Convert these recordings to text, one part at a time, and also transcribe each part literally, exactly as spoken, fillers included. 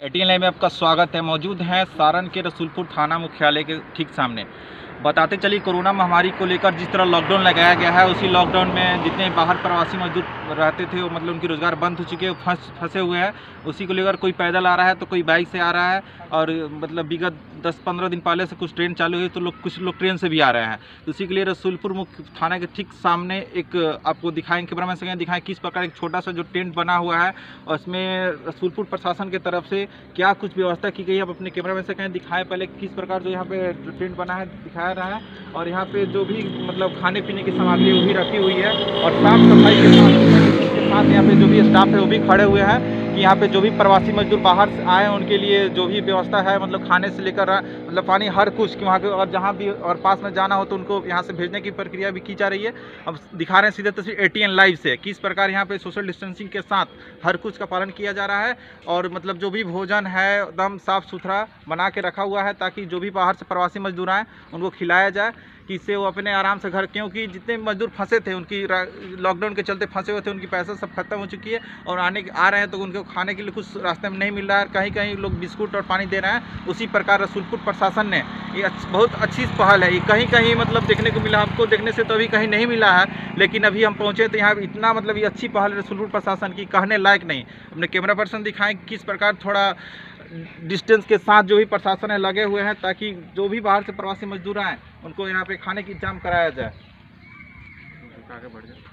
ATN live में आपका स्वागत है। मौजूद हैं सारण के रसूलपुर थाना मुख्यालय के ठीक सामने। बताते चलिए, कोरोना महामारी को लेकर जिस तरह लॉकडाउन लगाया गया है, उसी लॉकडाउन में जितने बाहर प्रवासी मजदूर रहते थे वो मतलब उनके रोज़गार बंद हो चुके हैं, फंस फंसे हुए हैं। उसी को लेकर कोई पैदल आ रहा है तो कोई बाइक से आ रहा है, और मतलब विगत दस पंद्रह दिन पहले से कुछ ट्रेन चालू हुई तो लोग कुछ लोग ट्रेन से भी आ रहे हैं। तो उसी के लिए रसूलपुर मुख्य थाना के ठीक सामने एक आपको दिखाएंगे, कैमरामैन से दिखाएं किस प्रकार एक छोटा सा जो टेंट बना हुआ है, और इसमें रसूलपुर प्रशासन की तरफ से क्या कुछ व्यवस्था की गई है। आप अपने कैमरामैन से कहें दिखाएं पहले किस प्रकार जो यहाँ पे जो टेंट बना है दिखाया रहा है, और यहाँ पे जो भी मतलब खाने पीने की सामग्री वो भी रखी हुई है, और साफ सफाई के साथ के साथ यहाँ पे जो भी स्टाफ है वो भी खड़े हुए हैं कि यहाँ पे जो भी प्रवासी मजदूर बाहर से आए उनके लिए जो भी व्यवस्था है, मतलब खाने से लेकर मतलब पानी हर कुछ कि वहाँ के, और जहाँ भी और पास में जाना हो तो उनको यहाँ से भेजने की प्रक्रिया भी की जा रही है। अब दिखा रहे हैं सीधे तस्वीर एटीएन लाइव से किस प्रकार यहाँ पे सोशल डिस्टेंसिंग के साथ हर कुछ का पालन किया जा रहा है, और मतलब जो भी भोजन है एकदम साफ़ सुथरा बना के रखा हुआ है ताकि जो भी बाहर से प्रवासी मजदूर आएँ उनको खिलाया जाए, कि इससे वो अपने आराम से घर, क्योंकि जितने मजदूर फंसे थे उनकी लॉकडाउन के चलते फंसे हुए थे, उनकी पैसा सब खत्म हो चुकी है, और आने आ रहे हैं तो उनको खाने के लिए कुछ रास्ते में नहीं मिल रहा है। कहीं कहीं लोग बिस्कुट और पानी दे रहे हैं। उसी प्रकार रसूलपुर प्रशासन ने ये बहुत अच्छी पहल है, ये कहीं कहीं मतलब देखने को मिला, हमको देखने से तो अभी कहीं नहीं मिला है, लेकिन अभी हम पहुँचे तो यहाँ इतना मतलब ये अच्छी पहल है रसूलपुर प्रशासन की, कहने लायक नहीं। अपने कैमरा पर्सन दिखाएँ किस प्रकार थोड़ा डिस्टेंस के साथ जो भी प्रशासन है लगे हुए हैं ताकि जो भी बाहर से प्रवासी मजदूर आए उनको यहाँ पे खाने की इंतजाम कराया जाए। आगे बढ़ जाए।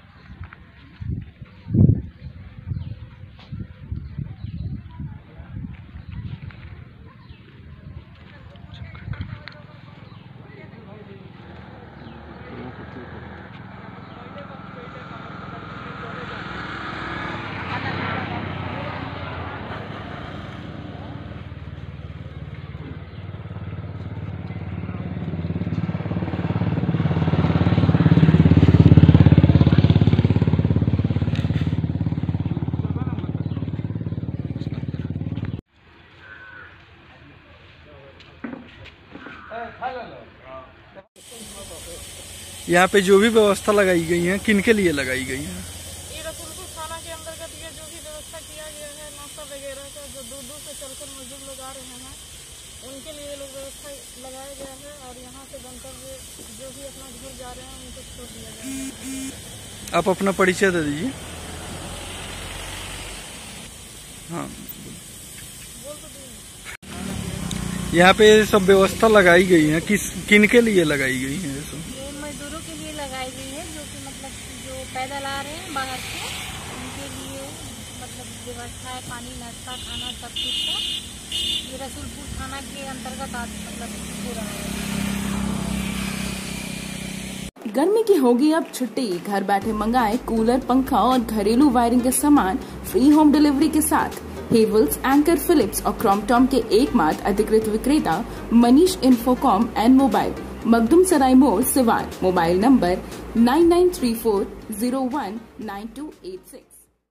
यहाँ पे जो भी व्यवस्था लगाई गई है किन के लिए लगाई गई है? ये रसूलपुर थाना के अंतर्गत ये जो भी व्यवस्था किया गया है, नाश्ता वगैरह का, जो दूर दूर से चलकर मजदूर लोग आ रहे हैं उनके लिए लोग व्यवस्था लगाया गया है, और यहाँ से गंतव्य जो भी अपना घर जा रहे हैं उनको छोड़ दिया गया है। आप अपना परिचय दे दीजिए। हाँ, बोल तो दीजिए। यहाँ पे सब व्यवस्था लगाई गई है, किस किन के लिए लगाई गई है? ये मजदूरों के लिए लगाई गई है, जो कि मतलब जो पैदल आ रहे हैं बाहर से, उनके लिए मतलब व्यवस्था है, पानी, नाश्ता, खाना सब कुछ का। ये रसूलपुर थाना के अंतर्गत आज मतलब हो रहा है। गर्मी की होगी अब छुट्टी, घर बैठे मंगाए कूलर, पंखा और घरेलू वायरिंग के सामान फ्री होम डिलीवरी के साथ। हेवल्स, एंकर, फिलिप्स और क्रॉम्पटन के एकमात्र अधिकृत विक्रेता Manish Infocom and mobile, Makhdum Sarai मोड़, Siwan. Mobile number nine nine three four zero one nine two eight six.